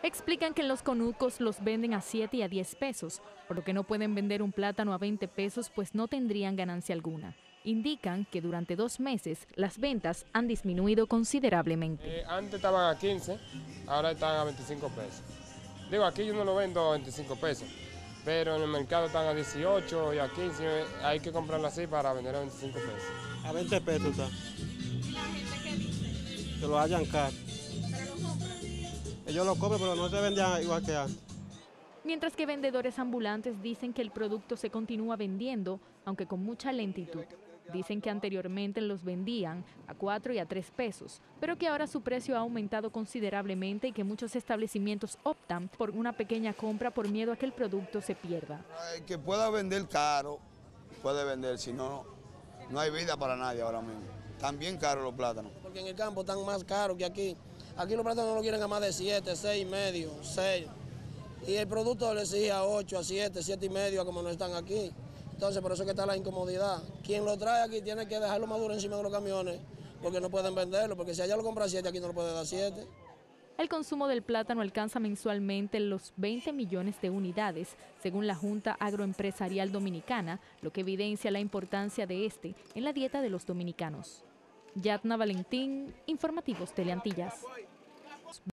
Explican que en los conucos los venden a 7 y a 10 pesos, por lo que no pueden vender un plátano a 20 pesos, pues no tendrían ganancia alguna. Indican que durante 2 meses las ventas han disminuido considerablemente. Antes estaban a 15, ahora están a 25 pesos. Digo, aquí yo no lo vendo a 25 pesos, pero en el mercado están a 18 y a 15, hay que comprarlo así para vender a 25 pesos. A 20 pesos está. ¿Y la gente qué dice? Que lo hayan caro. ¿Pero lo compran? Ellos lo compran, pero no se vendían igual que antes. Mientras que vendedores ambulantes dicen que el producto se continúa vendiendo, aunque con mucha lentitud. Dicen que anteriormente los vendían a 4 y a 3 pesos, pero que ahora su precio ha aumentado considerablemente y que muchos establecimientos optan por una pequeña compra por miedo a que el producto se pierda. Que pueda vender caro, puede vender, si no, no hay vida para nadie ahora mismo. Están bien caros los plátanos. Porque en el campo están más caros que aquí. Aquí los plátanos no lo quieren a más de 7, 6 y medio, 6. Y el producto le exige a 8, a 7, 7 y medio, como no están aquí. Entonces, por eso es que está la incomodidad. Quien lo trae aquí tiene que dejarlo maduro encima de los camiones, porque no pueden venderlo, porque si allá lo compra a 7, aquí no lo puede dar 7. El consumo del plátano alcanza mensualmente los 20 millones de unidades, según la Junta Agroempresarial Dominicana, lo que evidencia la importancia de este en la dieta de los dominicanos. Yatna Valentín, Informativos Teleantillas.